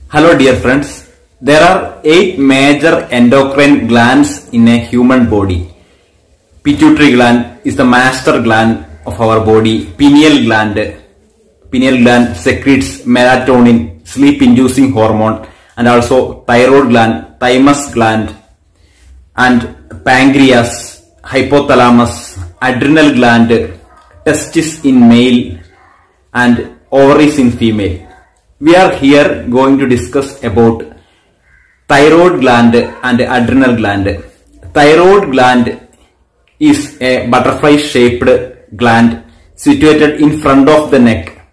Hello dear friends, there are 8 major endocrine glands in a human body. Pituitary gland is the master gland of our body. Pineal gland secretes melatonin, sleep-inducing hormone, and also thyroid gland, thymus gland, and pancreas, hypothalamus, adrenal gland, testis in male, and ovaries in female. We are here going to discuss about thyroid gland and adrenal gland. Thyroid gland is a butterfly shaped gland situated in front of the neck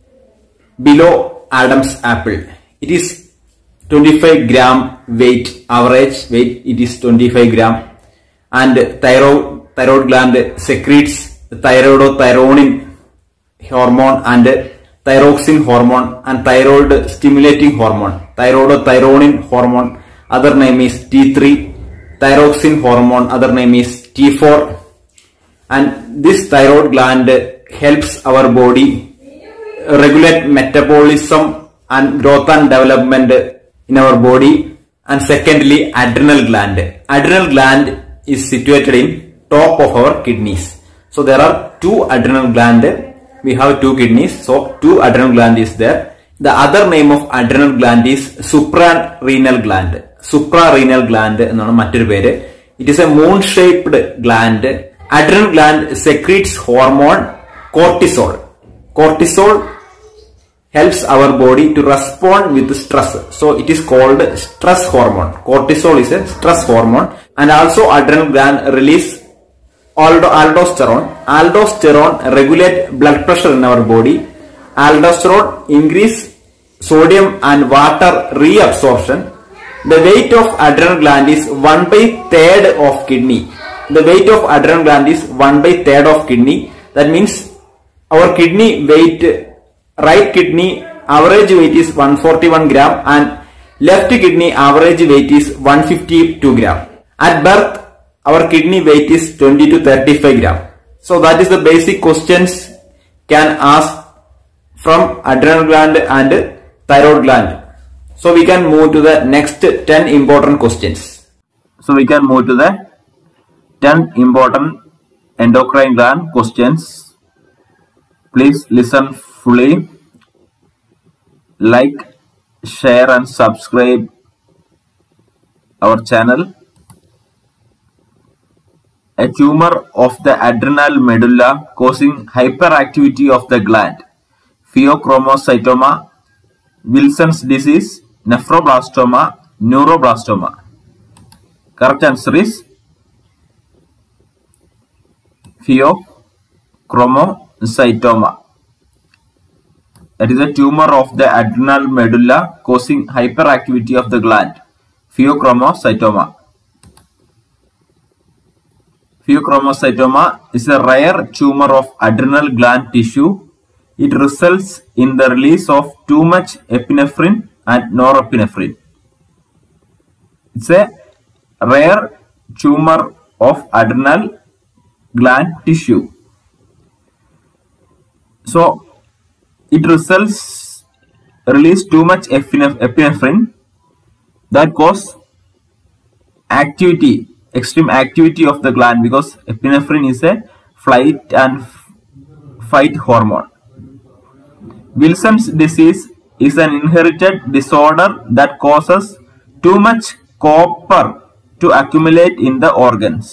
below Adam's apple. It is 25 gram weight, average weight it is 25 gram, and thyroid gland secretes thyroidothyronin hormone and thyroxine hormone and thyroid stimulating hormone. Thyroidothyronin hormone, other name is T3, thyroxine hormone, other name is T4, and this thyroid gland helps our body regulate metabolism and growth and development in our body. And secondly, adrenal gland. Adrenal gland is situated in top of our kidneys. So there are 2 adrenal gland. We have 2 kidneys, so 2 adrenal gland is there. The other name of adrenal gland is suprarenal gland. Suprarenal gland ennaanu mattoru pere. It is a moon-shaped gland. Adrenal gland secretes hormone cortisol. Cortisol helps our body to respond with stress. So it is called stress hormone. Cortisol is a stress hormone, and also adrenal gland release aldosterone. Aldosterone regulate blood pressure in our body. Aldosterone increase sodium and water reabsorption. The weight of adrenal gland is 1/3 of kidney. The weight of adrenal gland is 1/3 of kidney. That means our kidney weight, right kidney average weight is 141 gram and left kidney average weight is 152 gram. At birth, our kidney weight is 20 to 35 gram. So that is the basic questions can ask from adrenal gland and thyroid gland. So we can move to the next 10 important questions. So we can move to the 10 important endocrine gland questions. Please listen fully. Like, share and subscribe our channel. A tumor of the adrenal medulla causing hyperactivity of the gland, pheochromocytoma, Wilson's disease, nephroblastoma, neuroblastoma. Correct answer is pheochromocytoma. That is a tumor of the adrenal medulla causing hyperactivity of the gland, pheochromocytoma. Pheochromocytoma is a rare tumor of adrenal gland tissue. It results in the release of too much epinephrine and norepinephrine. It's a rare tumor of adrenal gland tissue. So it results release too much epinephrine that cause activity, extreme activity of the gland, because epinephrine is a flight and fight hormone. Wilson's disease is an inherited disorder that causes too much copper to accumulate in the organs.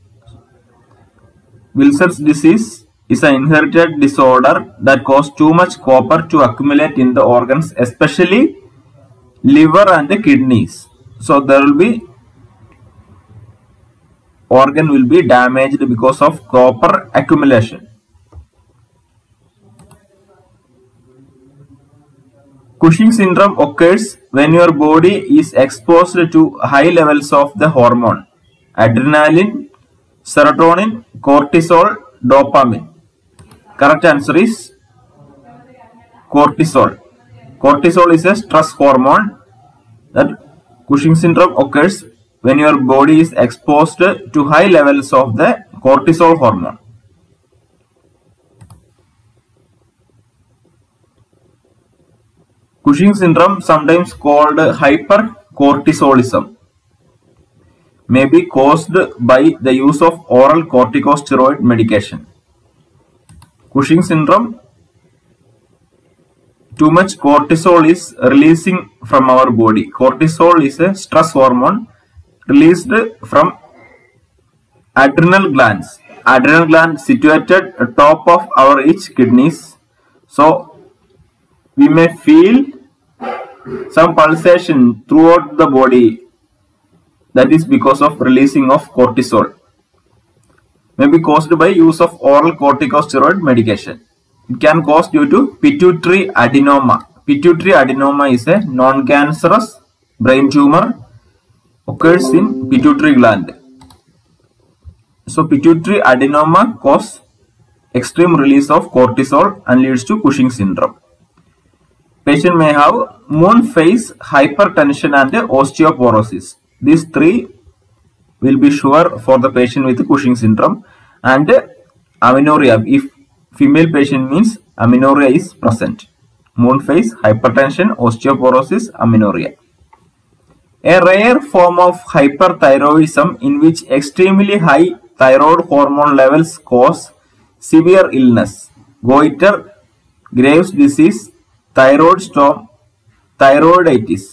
Wilson's disease is an inherited disorder that causes too much copper to accumulate in the organs, especially liver and the kidneys. So there will be organ will be damaged because of copper accumulation. Cushing syndrome occurs when your body is exposed to high levels of the hormone adrenaline, serotonin, cortisol, dopamine. Correct answer is cortisol. Cortisol is a stress hormone. That Cushing syndrome occurs when your body is exposed to high levels of the cortisol hormone. Cushing syndrome, sometimes called hypercortisolism, may be caused by the use of oral corticosteroid medication. Cushing syndrome, too much cortisol is releasing from our body. Cortisol is a stress hormone released from adrenal glands. Adrenal gland situated atop of our each kidneys. So we may feel some pulsation throughout the body. That is because of releasing of cortisol. May be caused by use of oral corticosteroid medication. It can cause due to pituitary adenoma. Pituitary adenoma is a non-cancerous brain tumor, occurs in pituitary gland. So pituitary adenoma causes extreme release of cortisol and leads to Cushing syndrome. Patient may have moon phase hypertension and osteoporosis. These three will be sure for the patient with Cushing syndrome, and amenorrhea. If female patient means amenorrhea is present. Moon phase, hypertension, osteoporosis, amenorrhea. A rare form of hyperthyroidism in which extremely high thyroid hormone levels cause severe illness, goiter, Graves' disease, thyroid storm, thyroiditis.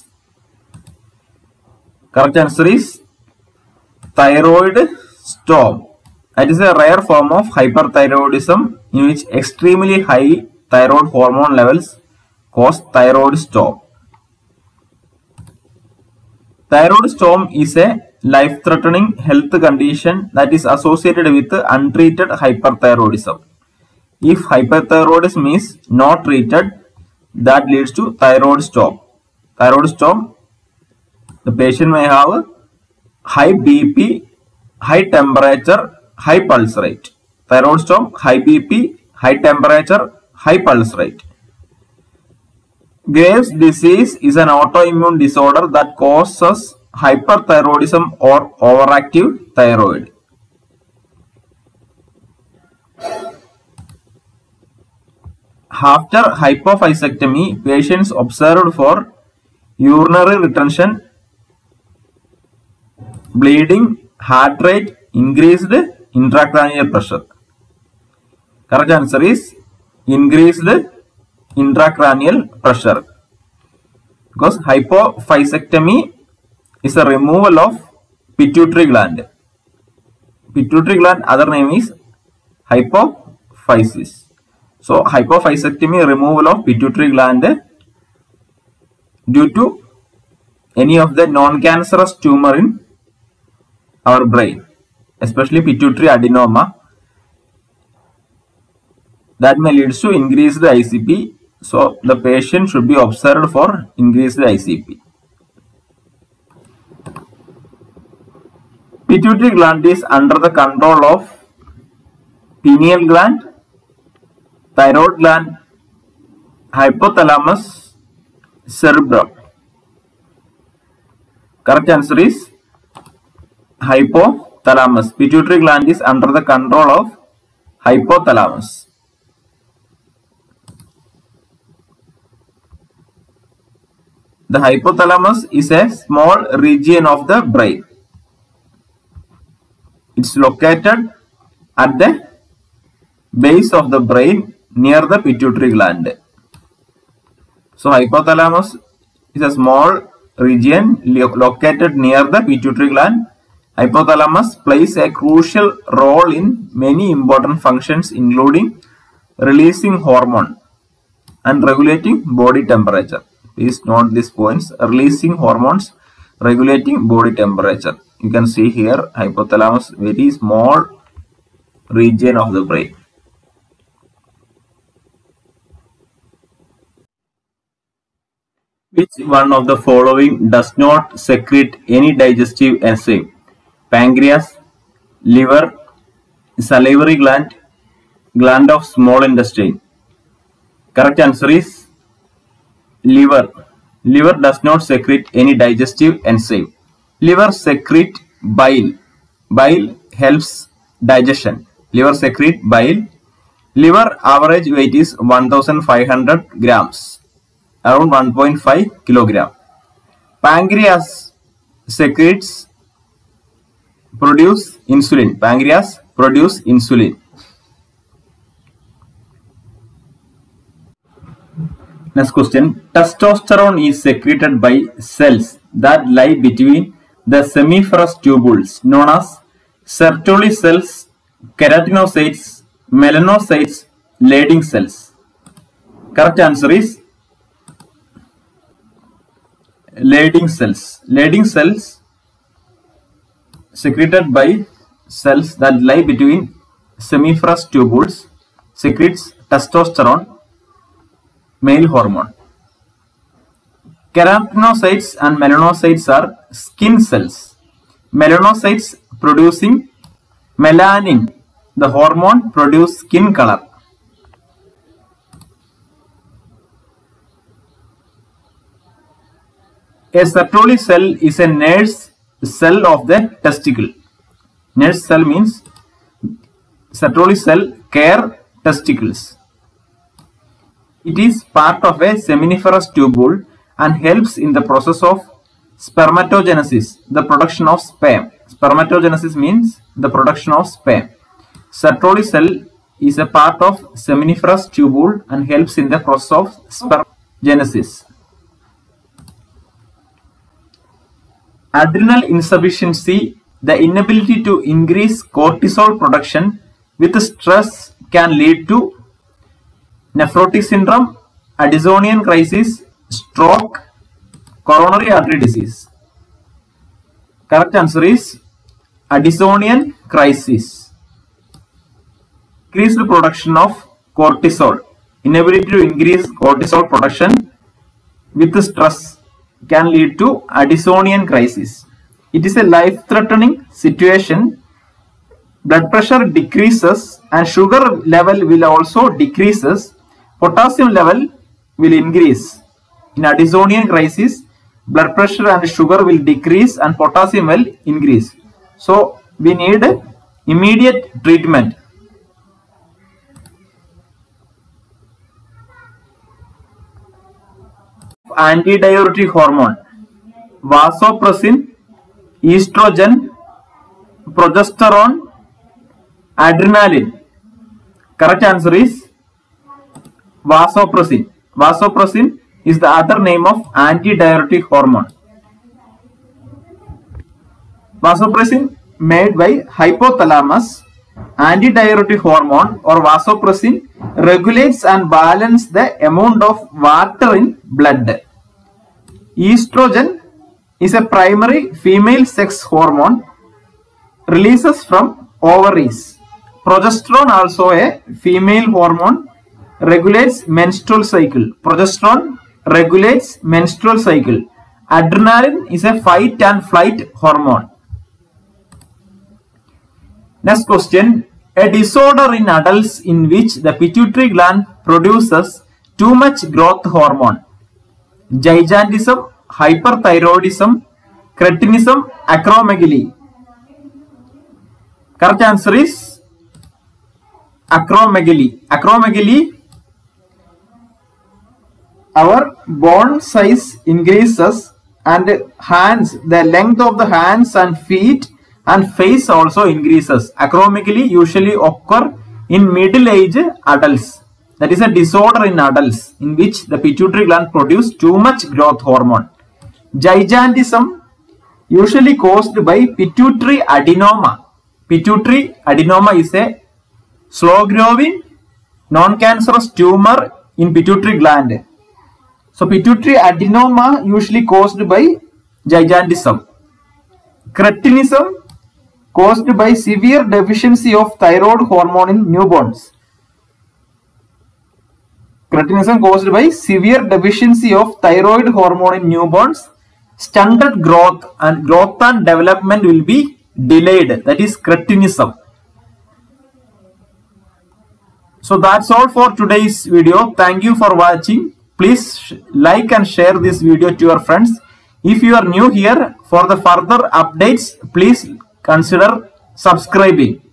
Correct answer is thyroid storm. That is a rare form of hyperthyroidism in which extremely high thyroid hormone levels cause thyroid storm. Thyroid storm is a life-threatening health condition that is associated with untreated hyperthyroidism. If hyperthyroidism is not treated, that leads to thyroid storm. Thyroid storm, the patient may have high BP, high temperature, high pulse rate. Thyroid storm, high BP, high temperature, high pulse rate. Graves' disease is an autoimmune disorder that causes hyperthyroidism or overactive thyroid. After hypophysectomy, patients observed for urinary retention, bleeding, heart rate, increased intracranial pressure. Correct answer is increased intracranial pressure, because hypophysectomy is a removal of pituitary gland. Pituitary gland, other name is hypophysis. So hypophysectomy, removal of pituitary gland due to any of the non-cancerous tumor in our brain, especially pituitary adenoma, that may lead to increased ICP. So the patient should be observed for increased ICP. Pituitary gland is under the control of pineal gland, thyroid gland, hypothalamus, cerebrum. Correct answer is hypothalamus. Pituitary gland is under the control of hypothalamus. The hypothalamus is a small region of the brain. It's located at the base of the brain near the pituitary gland. So hypothalamus is a small region located near the pituitary gland. Hypothalamus plays a crucial role in many important functions, including releasing hormone and regulating body temperature. Please note these points: releasing hormones, regulating body temperature. You can see here hypothalamus, very small region of the brain. Which one of the following does not secrete any digestive enzyme? Pancreas, liver, salivary gland, gland of small intestine. Correct answer is liver. Liver does not secrete any digestive enzyme. Liver secrete bile. Bile helps digestion. Liver secrete bile. Liver average weight is 1500 grams. around 1.5 kilogram. Pancreas secretes produce insulin. Pancreas produce insulin. Next question. Testosterone is secreted by cells that lie between the semiferous tubules known as Sertoli cells, keratinocytes, melanocytes, Leydig cells. Correct answer is Leydig cells. Leydig cells secreted by cells that lie between semiferous tubules secretes testosterone, male hormone. Keratinocytes and melanocytes are skin cells. Melanocytes producing melanin, the hormone produce skin color. A Sertoli cell is a nurse cell of the testicle. Nurse cell means Sertoli cell care testicles. It is part of a seminiferous tubule and helps in the process of spermatogenesis, the production of sperm. Spermatogenesis means the production of sperm. Sertoli cell is a part of seminiferous tubule and helps in the process of spermatogenesis. Adrenal insufficiency, the inability to increase cortisol production with stress, can lead to nephrotic syndrome, Addisonian crisis, stroke, coronary artery disease. Correct answer is Addisonian crisis. Increased production of cortisol. Inability to increase cortisol production with stress can lead to Addisonian crisis. It is a life-threatening situation. Blood pressure decreases and sugar level will also decreases. Potassium level will increase. In Addisonian crisis, blood pressure and sugar will decrease and potassium will increase. So we need immediate treatment. Antidiuretic hormone: vasopressin, estrogen, progesterone, adrenaline. Correct answer is vasopressin. Vasopressin is the other name of antidiuretic hormone. Vasopressin made by hypothalamus. Antidiuretic hormone or vasopressin regulates and balances the amount of water in blood. Estrogen is a primary female sex hormone releases from ovaries. Progesterone, also a female hormone, regulates menstrual cycle. Progesterone regulates menstrual cycle. Adrenaline is a fight and flight hormone. Next question. A disorder in adults in which the pituitary gland produces too much growth hormone. Gigantism, hyperthyroidism, cretinism, acromegaly. Correct answer is acromegaly. Acromegaly, our bone size increases and hands, the length of the hands and feet and face also increases. Acromegaly usually occur in middle-aged adults. That is a disorder in adults in which the pituitary gland produces too much growth hormone. Gigantism usually caused by pituitary adenoma. Pituitary adenoma is a slow-growing, non-cancerous tumor in pituitary gland. So pituitary adenoma usually caused by gigantism. Cretinism caused by severe deficiency of thyroid hormone in newborns. Cretinism caused by severe deficiency of thyroid hormone in newborns. Stunted growth and development will be delayed. That is cretinism. So that's all for today's video. Thank you for watching. Please like and share this video to your friends. If you are new here, for the further updates, please consider subscribing.